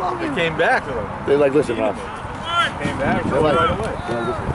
They came back with him. They're like, listen, Ralph. Came back They're like, right away. they're like, listen.